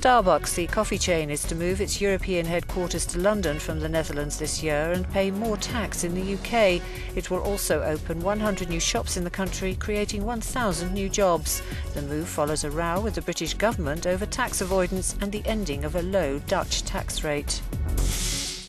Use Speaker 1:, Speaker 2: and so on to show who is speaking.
Speaker 1: Starbucks, the coffee chain, is to move its European headquarters to London from the Netherlands this year and pay more tax in the UK. It will also open 100 new shops in the country, creating 1,000 new jobs. The move follows a row with the British government over tax avoidance and the ending of a low Dutch tax rate.